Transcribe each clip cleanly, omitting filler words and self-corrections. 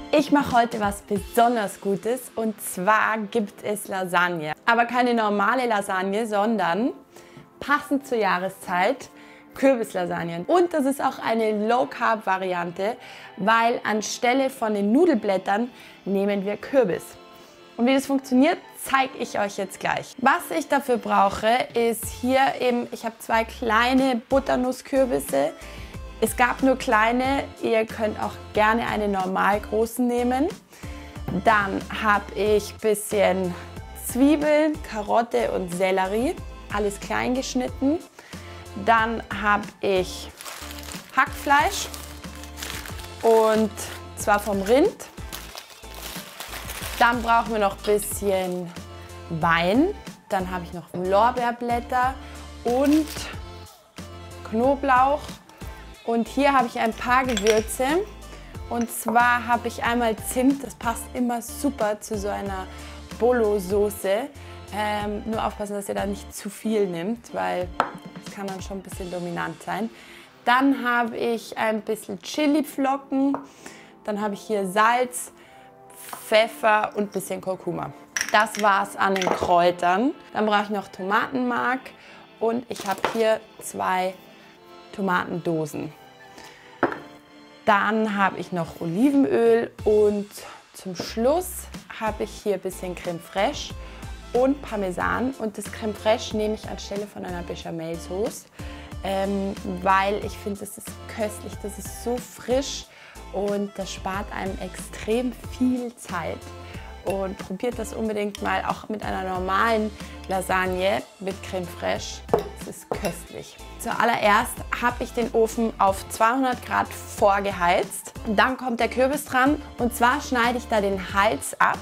Ich mache heute was besonders Gutes und zwar gibt es Lasagne. Aber keine normale Lasagne, sondern passend zur Jahreszeit Kürbislasagne. Und das ist auch eine Low-Carb-Variante, weil anstelle von den Nudelblättern nehmen wir Kürbis. Und wie das funktioniert, zeige ich euch jetzt gleich. Was ich dafür brauche, ist hier eben, ich habe 2 kleine Butternusskürbisse. Es gab nur kleine, ihr könnt auch gerne eine normal großen nehmen. Dann habe ich ein bisschen Zwiebeln, Karotte und Sellerie, alles klein geschnitten. Dann habe ich Hackfleisch und zwar vom Rind. Dann brauchen wir noch ein bisschen Wein. Dann habe ich noch Lorbeerblätter und Knoblauch. Und hier habe ich ein paar Gewürze. Und zwar habe ich einmal Zimt, das passt immer super zu so einer Bolo-Soße. Nur aufpassen, dass ihr da nicht zu viel nimmt, weil das kann dann schon ein bisschen dominant sein. Dann habe ich ein bisschen Chiliflocken. Dann habe ich hier Salz, Pfeffer und ein bisschen Kurkuma. Das war's an den Kräutern. Dann brauche ich noch Tomatenmark und ich habe hier 2 Tomatendosen. Dann habe ich noch Olivenöl und zum Schluss habe ich hier ein bisschen Creme Fraiche und Parmesan. Und das Creme Fraiche nehme ich anstelle von einer Bechamel-Sauce, weil ich finde, das ist köstlich, das ist so frisch und das spart einem extrem viel Zeit. Und probiert das unbedingt mal auch mit einer normalen Lasagne mit Creme Fraiche. Das ist köstlich. Zuallererst habe ich den Ofen auf 200 Grad vorgeheizt. Dann kommt der Kürbis dran und zwar schneide ich da den Hals ab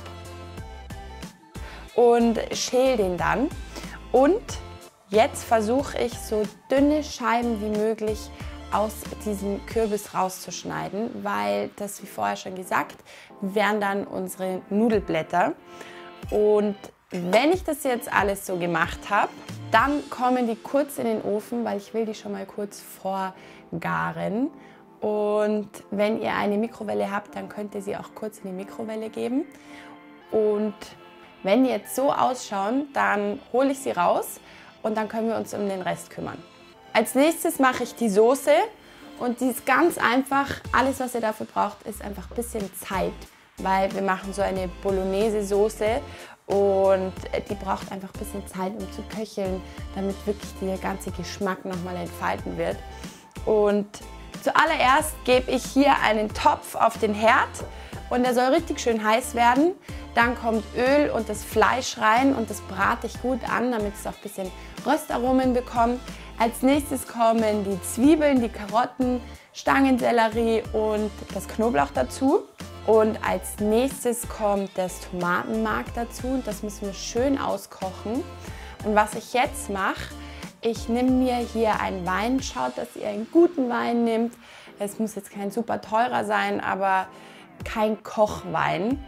und schäle den dann. Und jetzt versuche ich so dünne Scheiben wie möglich aus diesem Kürbis rauszuschneiden, weil das, wie vorher schon gesagt, wären dann unsere Nudelblätter. Und wenn ich das jetzt alles so gemacht habe, dann kommen die kurz in den Ofen, weil ich will die schon mal kurz vorgaren. Und wenn ihr eine Mikrowelle habt, dann könnt ihr sie auch kurz in die Mikrowelle geben. Und wenn die jetzt so ausschauen, dann hole ich sie raus und dann können wir uns um den Rest kümmern. Als nächstes mache ich die Soße und die ist ganz einfach. Alles, was ihr dafür braucht, ist einfach ein bisschen Zeit, weil wir machen so eine Bolognese-Soße und die braucht einfach ein bisschen Zeit, um zu köcheln, damit wirklich der ganze Geschmack nochmal entfalten wird. Und zuallererst gebe ich hier einen Topf auf den Herd und der soll richtig schön heiß werden. Dann kommt Öl und das Fleisch rein und das brate ich gut an, damit es auch ein bisschen Röstaromen bekommt. Als nächstes kommen die Zwiebeln, die Karotten, Stangensellerie und das Knoblauch dazu. Und als nächstes kommt das Tomatenmark dazu und das müssen wir schön auskochen. Und was ich jetzt mache, ich nehme mir hier einen Wein, schaut, dass ihr einen guten Wein nehmt. Es muss jetzt kein super teurer sein, aber kein Kochwein.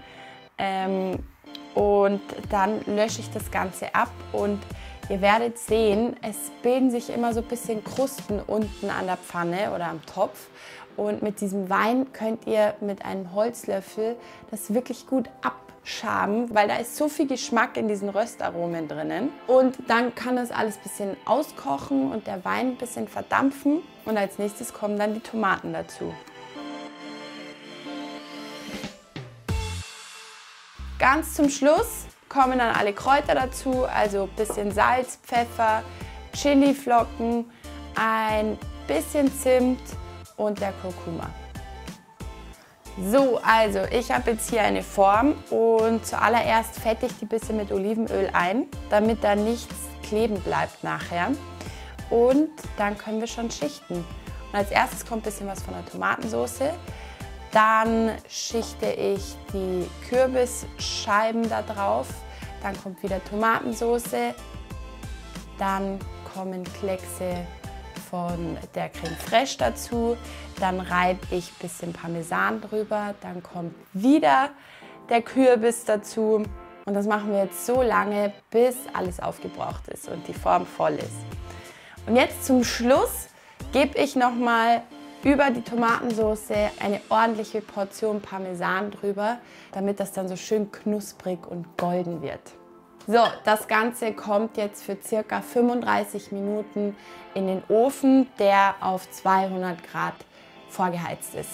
Und dann lösche ich das Ganze ab und ihr werdet sehen, es bilden sich immer so ein bisschen Krusten unten an der Pfanne oder am Topf. Und mit diesem Wein könnt ihr mit einem Holzlöffel das wirklich gut abschaben, weil da ist so viel Geschmack in diesen Röstaromen drinnen. Und dann kann das alles ein bisschen auskochen und der Wein ein bisschen verdampfen. Und als nächstes kommen dann die Tomaten dazu. Ganz zum Schluss kommen dann alle Kräuter dazu, also ein bisschen Salz, Pfeffer, Chiliflocken, ein bisschen Zimt und der Kurkuma. So, also ich habe jetzt hier eine Form und zuallererst fette ich die ein bisschen mit Olivenöl ein, damit da nichts kleben bleibt nachher. Und dann können wir schon schichten. Und als erstes kommt ein bisschen was von der Tomatensauce. Dann schichte ich die Kürbisscheiben da drauf. Dann kommt wieder Tomatensauce. Dann kommen Kleckse von der Creme Fraiche dazu. Dann reibe ich ein bisschen Parmesan drüber. Dann kommt wieder der Kürbis dazu. Und das machen wir jetzt so lange, bis alles aufgebraucht ist und die Form voll ist. Und jetzt zum Schluss gebe ich noch mal über die Tomatensauce eine ordentliche Portion Parmesan drüber, damit das dann so schön knusprig und golden wird. So, das Ganze kommt jetzt für circa 35 Minuten in den Ofen, der auf 200 Grad vorgeheizt ist.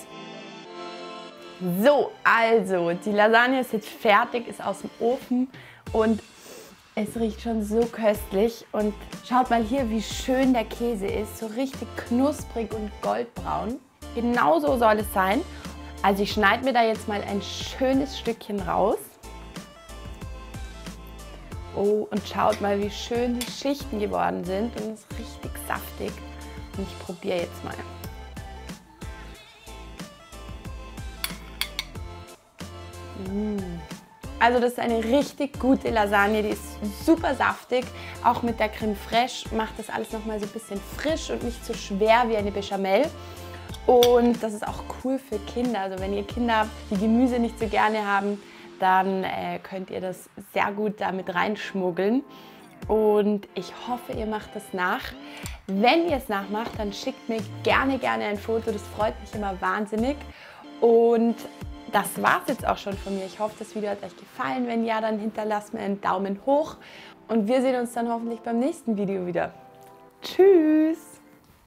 So, also die Lasagne ist jetzt fertig, ist aus dem Ofen und es riecht schon so köstlich. Und schaut mal hier, wie schön der Käse ist, so richtig knusprig und goldbraun. Genau so soll es sein. Also ich schneide mir da jetzt mal ein schönes Stückchen raus. Oh, und schaut mal, wie schön die Schichten geworden sind und es ist richtig saftig. Und ich probiere jetzt mal. Also das ist eine richtig gute Lasagne, die ist super saftig. Auch mit der Creme Fraiche macht das alles nochmal so ein bisschen frisch und nicht so schwer wie eine Bechamel. Und das ist auch cool für Kinder. Also wenn ihr Kinder habt, die Gemüse nicht so gerne haben, dann könnt ihr das sehr gut damit reinschmuggeln. Und ich hoffe, ihr macht das nach. Wenn ihr es nachmacht, dann schickt mir gerne ein Foto. Das freut mich immer wahnsinnig. Und das war es jetzt auch schon von mir. Ich hoffe, das Video hat euch gefallen. Wenn ja, dann hinterlasst mir einen Daumen hoch. Und wir sehen uns dann hoffentlich beim nächsten Video wieder. Tschüss!